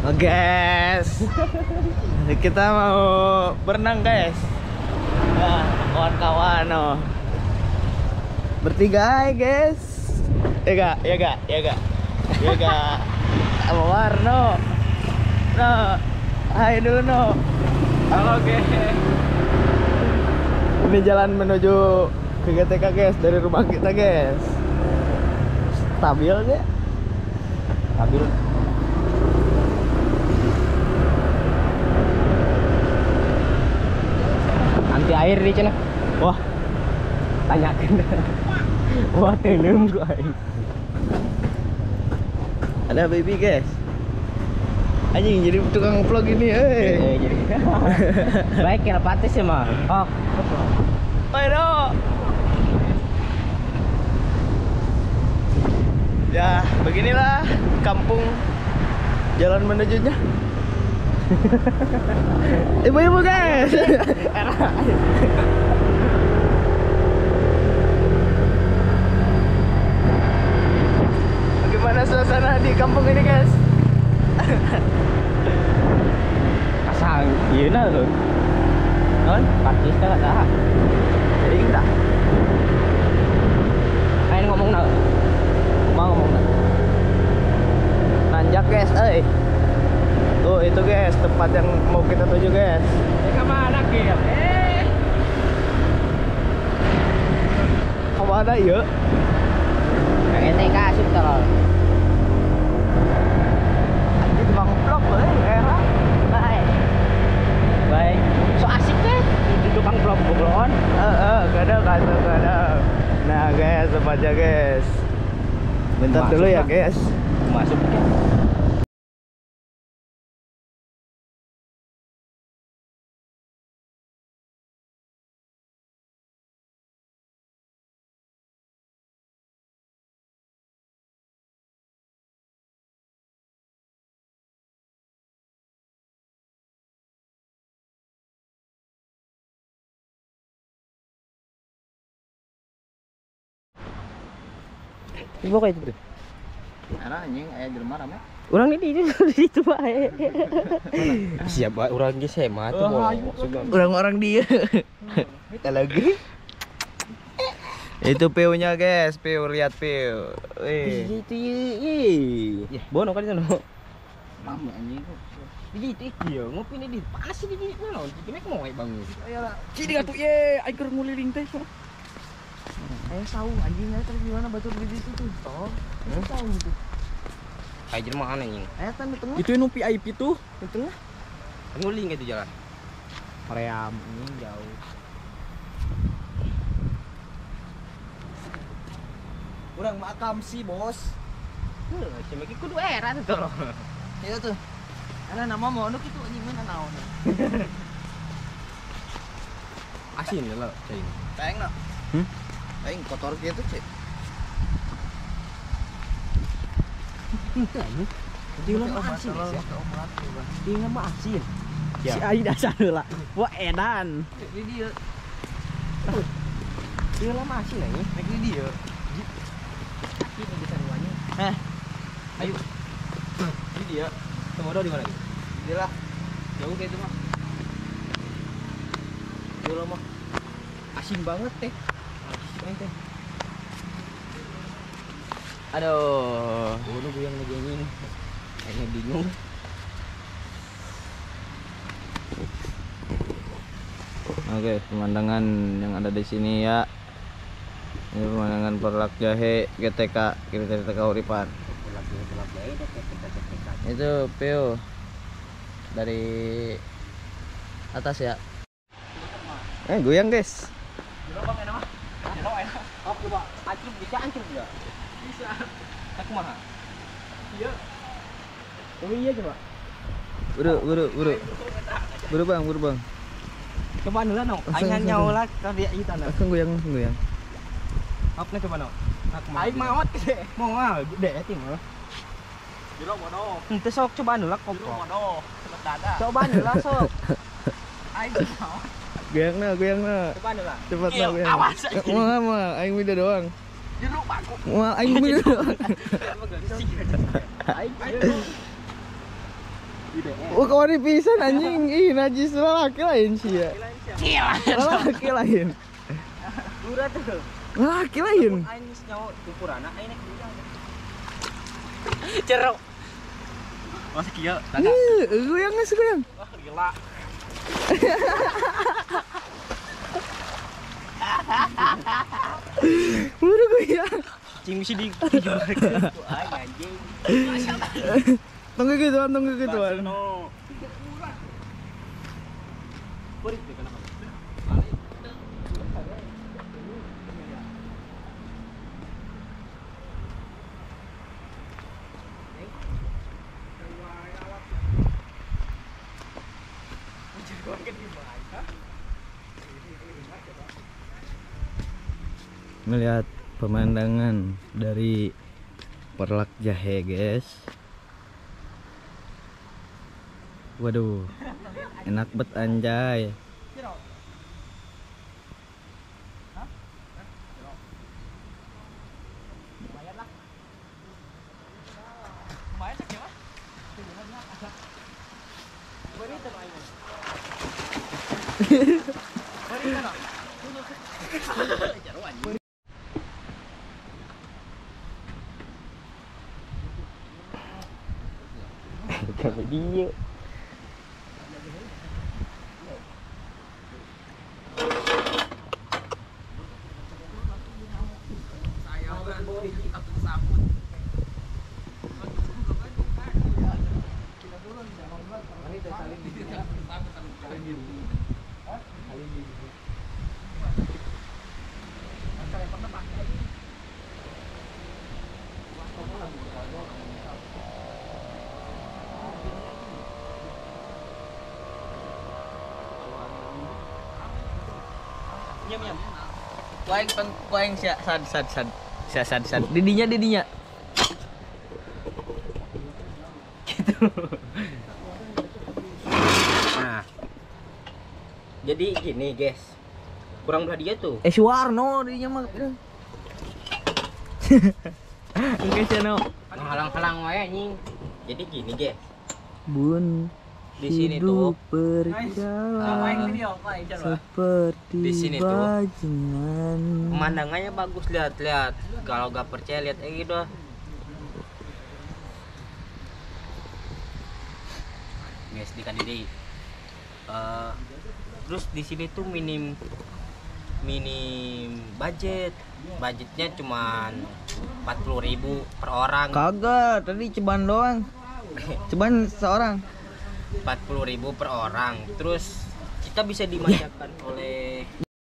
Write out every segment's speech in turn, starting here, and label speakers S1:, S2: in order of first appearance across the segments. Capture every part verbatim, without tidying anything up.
S1: Oh guys, kita mau berenang guys. Nah, kawan-kawan oh. Bertiga hai guys. Ya gak, ya gak, ya gak, ya gak. Sama Warno. No, hai dulu no. Halo guys. Ini jalan menuju ke G T K guys, dari rumah kita guys. Stabil ya? Stabil.
S2: Anti air di sana.
S1: Wah,
S2: Tanyakan.
S1: wah tenum guys. Ada baby guys. Anjing jadi tukang vlog ini, eh.
S2: Eh, jadi. Baik ya patis ya mah. Oh.
S1: Ayo. Ya, beginilah kampung jalan menujunya. Ibu-ibu guys. Bagaimana suasana di kampung ini guys?
S2: Kasang, iya nah tuh.
S1: Non,
S2: Patis dah dah.
S1: jadi enggak.
S2: Ayo ngomong nak.
S1: Mau ngomong enggak? Nanjak guys, eh. Tuh itu guys, tempat yang mau kita tuju guys.
S2: Ya kemana kia? Eh.
S1: Kemana ya?
S2: K T K sih tolol.
S1: Anjing tukang vlog boleh, era.
S2: Baik. Baik. So asik deh. Itu tukang vlog vlogon.
S1: Eh, eh, kadang kadang kadang. Nah guys, tempatnya guys. Bentar
S2: Masuk,
S1: dulu ya
S2: Pak.
S1: guys.
S2: Masuk ke. Ibu kayak itu tuh.
S1: Anak anjing, ayah jelema rame.
S2: Orang ini di situ Pak. Siapa orang ge sema tuh.
S1: Orang-orang dia. Kita lagi. Itu P U-nya guys, P U lihat P U. Wih.
S2: Itu ye. Bono kan sana.
S1: Mama anjing.
S2: Di itu iya ngopi nih di panas sih di di naon mek moe bangun.
S1: Ayolah.
S2: Cidi atuh ye ai keur nguliling teh.
S1: Ayah tahu anjingnya tadi di mana batu beli itu tuh. Oh, itu tahu itu.
S2: Ai jelema aneh anjing.
S1: Ayah kan di tengah.
S2: Itu nu V I P tuh.
S1: Di tengah.
S2: Nguling itu jalan. Koream ini jauh.
S1: Urang makam sih, Bos.
S2: Heuh, cuma ki kudu era tuh tolong.
S1: Iya tuh. Ada nama mau nu kitu anjing mana naon.
S2: Asin lah cai.
S1: Teng na.
S2: Hmm?
S1: Aing kotor gitu, Cek.
S2: Di lama asin ya. Di lama asin. Si Ai dasar heula. Wah edan.
S1: Di dia.
S2: Di lama asin ini.
S1: Nek di dia.
S2: Ini di saruannya.
S1: Eh. Ayo. Di dia.
S2: Temodo di mana?
S1: Di dia lah.
S2: Jauh kayak itu mah.
S1: Di lama.
S2: Asin banget teh. Asin teh.
S1: Aduh.
S2: Oh, nu yang lagi anjing. Kayaknya bingung.
S1: Oke, pemandangan yang ada di sini ya. Ini pemandangan Perlak Jahe G T K, G T K Uripan. Itu view dari atas ya. Eh, goyang guys.
S2: Oh, coba ancur bisa ancur enggak? Bisa. Aku mah. Iya. Oh iya coba.
S1: Buru, buru, buru. Buru bang, buru bang.
S2: Coba dulu no. Aing nyaula ka dia ieu tanah.
S1: Langsung goyang, langsung goyang.
S2: Apa coba no? Aku mah. Aing maot gede. Mau ah gede ti mah.
S1: Jero bodoh.
S2: Henteu sok coba dulu kok.
S1: Jero bodoh. Cepet dada.
S2: Coba dulu sok.
S1: Aing mau. Goyang na, goyang na.
S2: Coba dulu.
S1: Cepet na goyang.
S2: Awas.
S1: Moal, moal, aing mida doang.
S2: Jero paku.
S1: Moal aing mida doang.
S2: Aing.
S1: Oh kawan pisan anjing. Ih najis laki lain sih ya. Laki lain.
S2: Murah tuh.
S1: Laki lain.
S2: Aing geus nyawa ukuranna aing nek cerok. Masih kieu.
S1: Ih, goyang geus goyang.
S2: Wah gila.
S1: Udah goyang.
S2: Cing bisa di dijualkeun ku aing anjing.
S1: Tunggu gituan, tunggu gituan.
S2: No. Purit deh kenapa?
S1: Melihat pemandangan dari Perlak Jahe guys. Waduh, enak bet anjay. Sampai dia.
S2: Nyam nyam.
S1: Kuaing peng kuaing sia sad sad sad. Sia sad sad. Didinya didinya. Gitu.
S2: Nah. Jadi gini, guys. Kurang belah dia tuh.
S1: Eh Suwarno didinya mah. Oke Chano.
S2: Halang-halang wae anjing. Jadi gini, guys.
S1: Bun.
S2: Di sini tuh
S1: berjalan seperti
S2: di sini tuh
S1: bajingan.
S2: Pemandangannya bagus, lihat-lihat. Kalau gak percaya lihat aja gitu. Guys, di Kadiri. Uh, terus di sini tuh minim minim budget. Budgetnya cuman empat puluh ribu per orang.
S1: Kagak, tadi ceban doang. Ceban seorang.
S2: empat puluh ribu per orang. Terus kita bisa dimanjakan oleh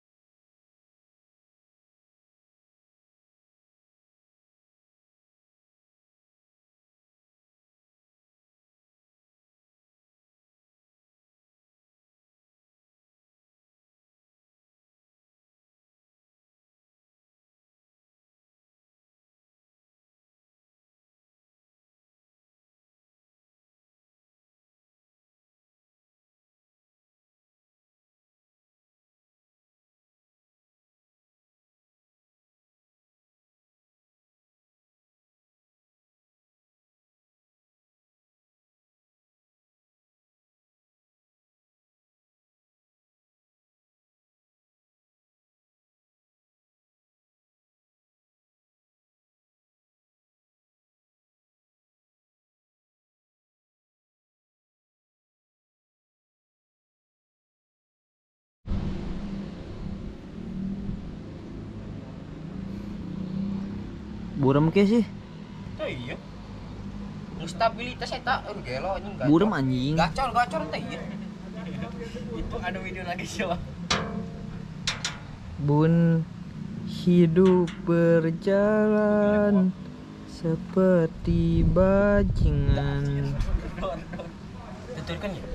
S1: Buram ke sih?
S2: oh iya. Stabilitas eta uh, gelo anjing gacor.
S1: Buram anjing.
S2: Gacor gacor teh iya. Itu ada video lagi coba.
S1: Bun hidup berjalan seperti bajingan.
S2: Tuturkan ya.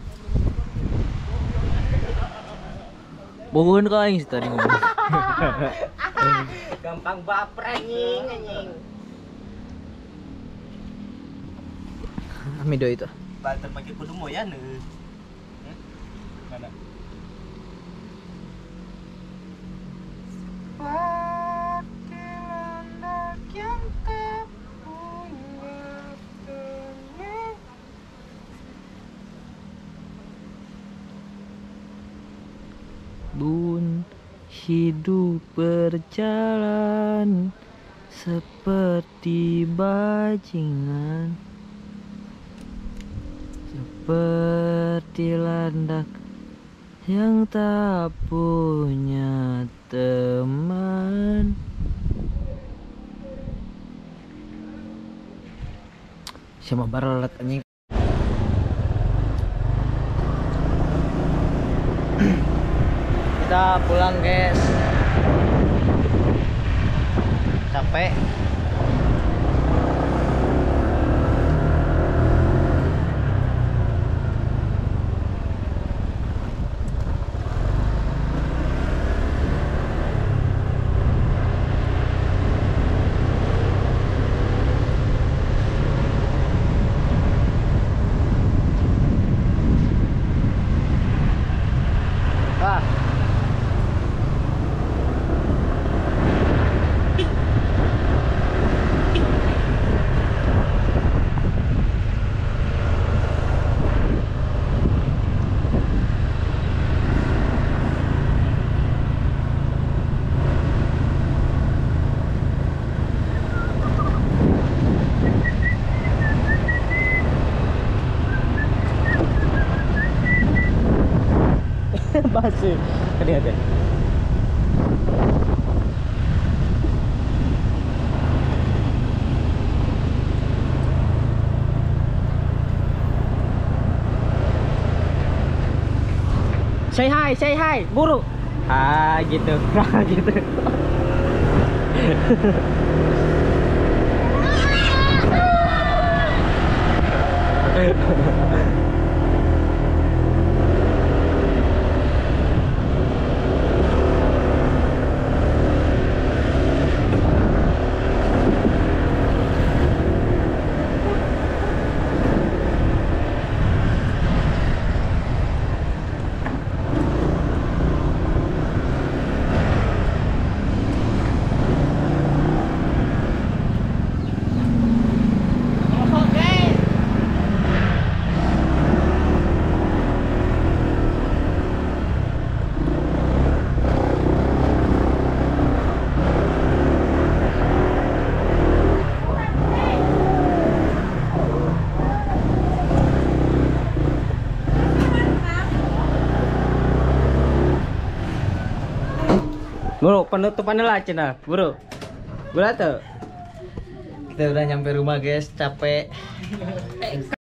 S1: Bohong kau yang tadi ngomong.
S2: Gampang baper anjing anjing.
S1: Amido itu.
S2: Banter pakai kudu moyan nih. Mana?
S1: hidup berjalan seperti bajingan, seperti landak yang tak punya teman. Siapa barat anjing. Kita pulang guys, capek. Ah. Basi, kali ada. Say hi, say hi, buru. Ah, gitu, nah, gitu. Bro, penutupannya lah Cina, bro. Bro tuh. Kita udah nyampe rumah guys, capek.